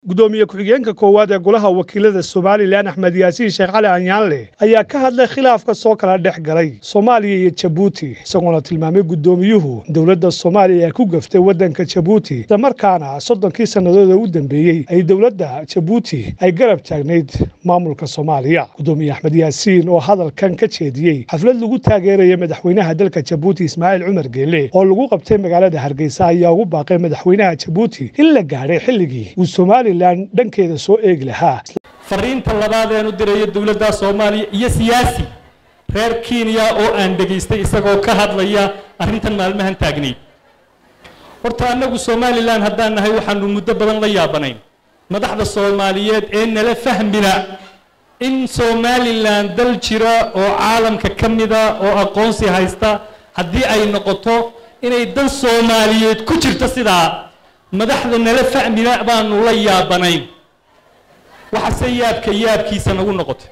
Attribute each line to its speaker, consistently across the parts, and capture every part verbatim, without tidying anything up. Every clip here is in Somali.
Speaker 1: gudoomiye ku-xigeenka koowaad ee golaha wakiilada Somaliland Axmed Yaasiin Sheekh Cali Anyaanle ayaa ka hadlay khilaafka soo kala dhex galay Soomaaliya iyo Djibouti isagoo tilmaamay gudoomiyuhu dawladda Soomaaliya ku gaftay wadanka Djibouti markaana soddonkii sanadood u dambeeyay ay dawladda Djibouti ay garab taagneyd maamulka Soomaaliya. Gudoomiye Axmed Yaasiin oo hadalkan ka jeediyay xaflad lagu taageeray madaxweynaha dalka Djibouti Ismaaciil Cumar Geelle oo lagu qabtay magaalada Hargeysa ayaa ugu baaqay madaxweynaha Djibouti in la gaaray xilligii uu Somaliland dhankeeda soo eeg lahaa.
Speaker 2: fariinta labaad ee u diray dawladda Soomaaliya iyo siyaasi reer Kenya oo aan dhageystay isagoo ka hadlaya arrintan maalmahan taagneed. horta anagu Somaliland haddaan nahay waxaanu muddo badan la yaabanayn madaxda Soomaaliyeed ee nala fahmina in Somaliland dal jira oo caalamka kamida oo aqoonsi haysta haddii ay noqoto inay dal Soomaaliyeed ku jirto sidaa madaxda nala fahmina baanu la yaabanayn. waxa sayaabka yaabkiisa nagu noqotay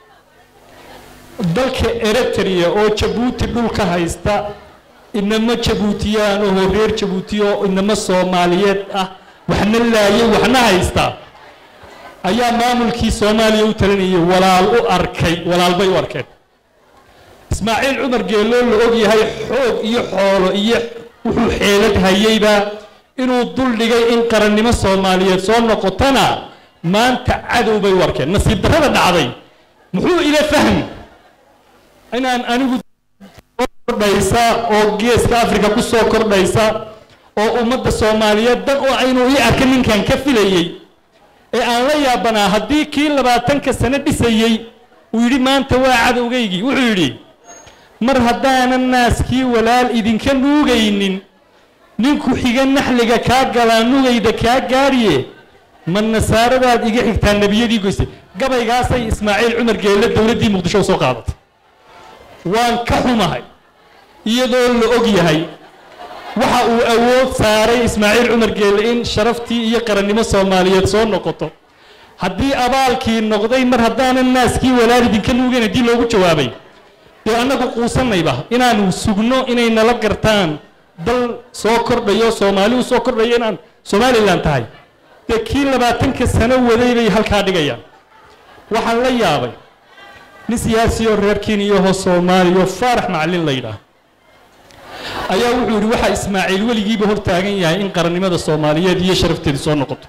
Speaker 2: dalka Eritrea oo Djibouti dhulka haysta inama Djiboutiyaan oo reer Djibouti oo inama Soomaaliyeed ah waxna laayay waxna haysta ayaa maamulkii Soomaaliya u talinayay walaal u arkay walaal bay u arkeen. Ismaaciil Cumar Geelle oo og yahay xoog iyo xoolo iyo wuxuu xeelad hayayba inuu dul dhigay in qarannimo Soomaaliyeed soo noqotana maanta cadow bay warkeen nasiib darrada dhacday muxuu ila fahmi inaan anigu kordhaysa oo geeska Afrika ku soo kordhaysa oo ummadda Soomaaliyeed dad oo aynu ii arkin ninkan ka filayay ee aan la yaabanaa haddii kii labaatanka sano dhisayay uu yidhi maanta waa cadowgaygii wuxuu yidhi mar haddaanan naaskii walaal idinka nuugaynin ninku xiga naxliga kaa galaa nugayda kaa gaariye man nasaaradaad iga xigtaa nabiyadii goysay gabaygaasay Ismaaciil Cumar Geelle dawladdii Muqdisho soo qaadatay. waan ka xumahay iyadoo la og yahay waxa uu awood saaray Ismaaciil Cumar Geelle in sharaftii iyo qarannimo Soomaaliyeed soo noqoto haddii abaalkii noqday mar haddaanan naaskii walaal idinka nuugayn haddii loogu jawaabay dee annagu quusanayba inaanu sugno inay nala gartaan dal soo kordhayo Soomaali soo kordhayo inaan Somaliland tahay de kii labaatanka sano waday bay halka dhigayaan. waxaan la yaabay nin siyaasi oo reer Kenya oo Soomaaliya Farax Macallin layda ayaa wuxuu yiri waxa Ismaaciil waligiiba hor taagan yahay in qarannimada Soomaaliyeed iyo sharafteedu soo noqoto.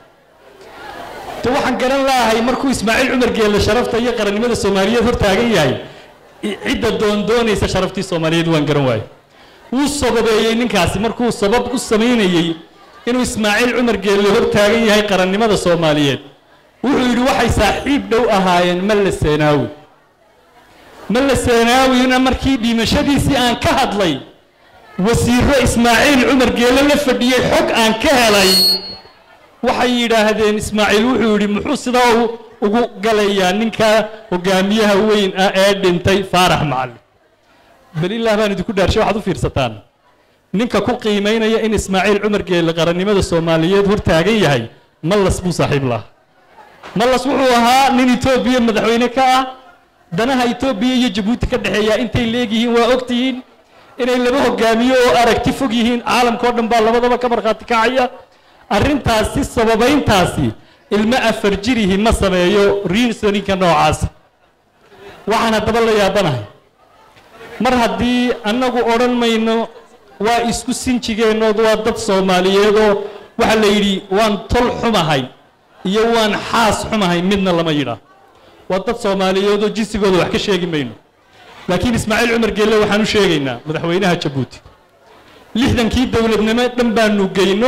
Speaker 2: te waxaan garan lahaay markuu Ismaaciil Cumar Geelle sharafta iyo qarannimada Soomaaliyeed hor taagan yahay cidda doon doonaysa sharaftii Soomaaliyeed waan garan waayay. wuu sababeeyay ninkaasi markuu sabab u sameeyay inuu Ismaaciil Cumar Geelle hor taagan yahay qarannimada Soomaaliyeed wuxuu yiri waxay saaxiib dhow ahaayeen Malla Seenaawi. Malla Seenaawina markii dhimashadiisii aan ka hadlay wasiiro Ismaaciil Cumar Geelle la fadhiyay xog aan ka helay waxay yiraahdeen Ismaaciil wuxuu yiri muxuu sidaa ugu galayaa ninka hogaamiyaha weyn ah ee dhintay Farax Macallin. bal ilaa baan idinku dhaarshay waxaad u fiirsataan ninka ku qiimeynaya in Ismaaciil Cumar Geelle qarannimada Soomaaliyeed hor taagan yahay Mallas buu saaxiib la Mallas wuxuu ahaa nin Itoobiya madaxweyne ka ah danaha Itoobiya iyo Djibouti ka dhaxeeya intay leeyihiin waa ogtihiin inay laba hogaamiyo oo aragti fog yihiin caalamka oo dhan baa labadaba ka marqaati kacaya. arrintaasi sababayntaasi ilma afar jirihi ma sameeyo reasoninka noocaas. waxaan hadaba la yaabanahay mar haddii annagu odhan mayno waa isku sinjigeenood waa dad Soomaaliyeed oo waxa la yiri waan tol xumahay iyo waan xaas xumahay midna lama yidhaa waa dad Soomaaliyeed oo jinsigooda wax ka sheegi mayno. laakiin Ismaaciil Cumar Geelle waxaan u sheegaynaa madaxweynaha Djibouti lixdankii dawladnimo dhan baanu geyno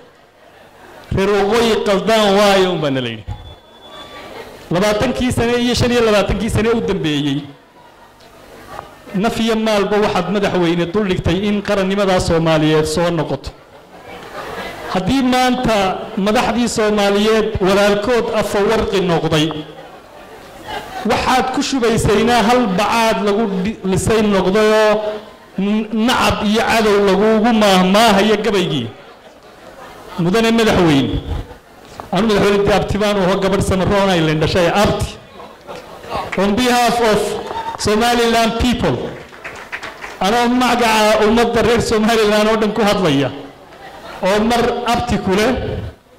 Speaker 2: reer waqooyi qaldaan waayo un baan leeyahay labaatankii sano iyo shan iyo labaatankii sano u dambeeyay nafiya maalba waxaad madaxweyne dul dhigtay in qarannimada Soomaaliyeed soo noqoto. haddii maanta madaxdii Soomaaliyeed walaalkood afawarqi noqday waxaad ku shubaysaynaa hal bacaad lagu lisay noqday nacab iyo cadow lagugu maahmaahayo gabaygii mudane madaxweyne anu madaxweyne abtibaan oo gabadh Samaroon Island dhashay abti on behalf of Somaliland people ana magaca ummadda reer Somaliland oo dhan ku hadlaya oo mar abti kule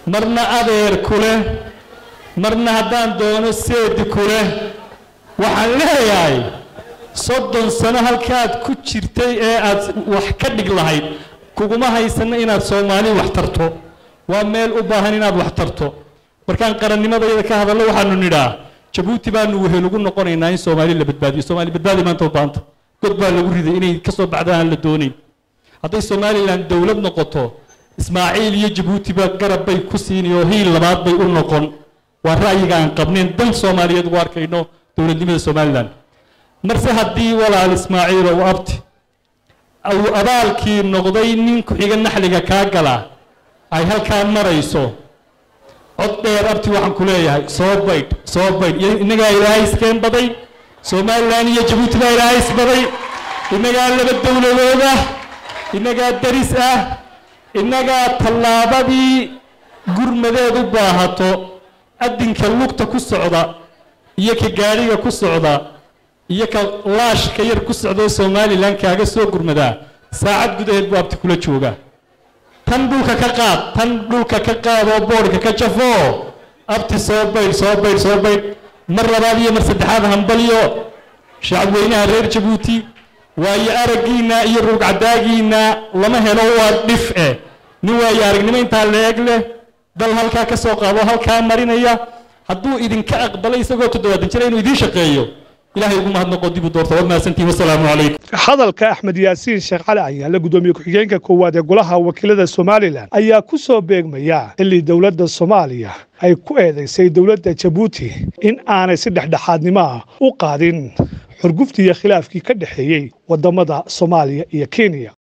Speaker 2: marna adeer kule marna haddaan doono seedi kule waxaan leeyahay soddon sano halkaad ku jirtay ee aad wax ka dhig lahayd kuguma haysana inaad Soomaali wax tarto waa meel u baahan inaad wax tarto markaan qarannimadayada ka hadalno waxaanu nidhaa Djibouti baanu wehel ugu noqonaynaa in Soomaali la badbaadiyo Soomaali badbaadi maanta u baahanta god baa lagu riday inay ka soo baxdaan la doonin hadday Somaliland dawlad noqoto Ismaaciil iyo Djibouti ba garab bay ku siinayo hiil labaad bay u noqon waa ra'yiga aan qabneen dan Soomaaliyeed u arkayno dawladnimada Somaliland marse haddii walaal Ismaaciil oo abti aw abaalkii noqday nin ku xiga naxliga ka gala ay halkaan marayso cod dheer abti waxaan ku leeyahay soo bayd soo bayd inaga ilaahay iskeen baday Somaliland iyo Djibouti baa ilaahay isbaday inaga laba dawladooda inaga daris ah inaga tallaabadii gurmadeed u baahato adinka lugta ku socda iyo ka gaariga ku socda iyo ka laash ka yar ku socdo Somaliland kaaga soo gurmada saacad gudaheed buu abti kula jooga tan dhulka ka qaad tan dhulka ka qaad oo boorka ka jafo abti soo bayd soo bayd soo bayd mar labaad iyo mar saddexaad hambaliyo shacabweynaha reer Djibouti waayo aragiina iyo rugcadaagiina lama helo waa dhif eh nin waayo aragnimo inta leeg leh dal halka ka soo qaado halka marinaya hadduu idinka aqbalay isagoo toddobaad jira inuu idin shaqeeyo ilaahay ugu mahadnaqo dib u doorto waa maasantii wassalaamu calaykum
Speaker 1: hadalka Axmed Yaasiin Sheekh Cali ayaa la gudoomiye ku-xigeenka koowaad ee golaha wakiilada Somaliland ayaa ku soo beegmaya xilli dawladda Soomaaliya ay ku eedeysay dawladda Djibouti in aanay si dhexdhexaadnimo u qaadin xurguftii iyo khilaafkii ka dhaxeeyay wadamada Soomaaliya iyo Kenya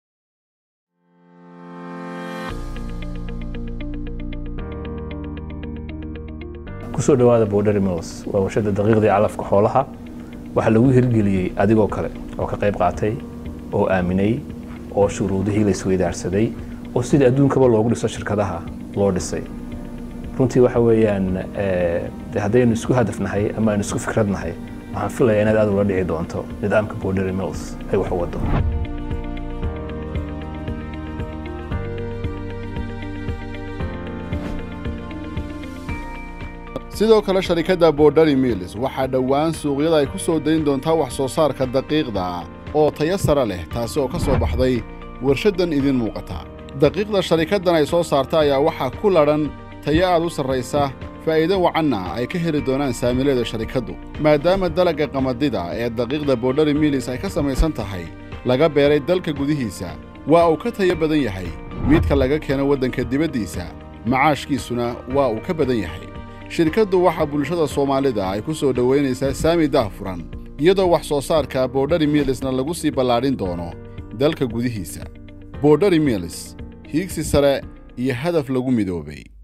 Speaker 3: kusoo dhawaada Border Mills waa warshada daqiiqdii calafka xoolaha waxa lagu hirgeliyay adigoo kale oo ka qayb qaatay oo aaminay oo shuruudihii la isweydaarsaday oo sida adduunkaba loogu dhiso shirkadaha loo dhisay runtii waxa weeyaan ee haddaynu isku hadafnahay ama aynu isku fikradnahay waxaan filayaa inaad aad ula dhici doonto nidaamka Border Mills ay wax u wado
Speaker 4: sidoo kale sharikada Border Mills waxa dhawaan suuqyada ay ku soo dayn doontaa wax soo saarka daqiiqda oo tayo sare leh taas oo ka soo baxday warshadan idin muuqata daqiiqda sharikadan ay soo saartay ayaa waxa ku laran tayo aad u sareysa faa'iido wacanna ay ka heli doonaan saamileeda sharikadu maadaama dalagga qamadida ee daqiiqda Border Mills ay ka samaysan tahay laga beeray dalka gudihiisa waa uu ka tayo badan yahay midka laga keeno wadanka dibadiisa macaashkiisuna waa uu ka badan yahay shirkadu waxa bulshada Soomaalida ay ku soo dhaweynaysaa saami daahfuran iyadoo wax soo saarka Border Millsna lagu sii ballaarin doono dalka gudihiisa Border Mills hiigsi sare iyo hadaf lagu midoobay